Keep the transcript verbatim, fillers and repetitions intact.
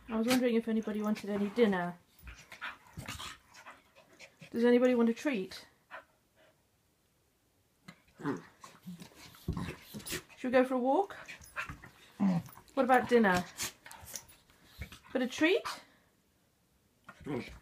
I was wondering if anybody wanted any dinner. Does anybody want a treat? Should we go for a walk? What about dinner? But a treat?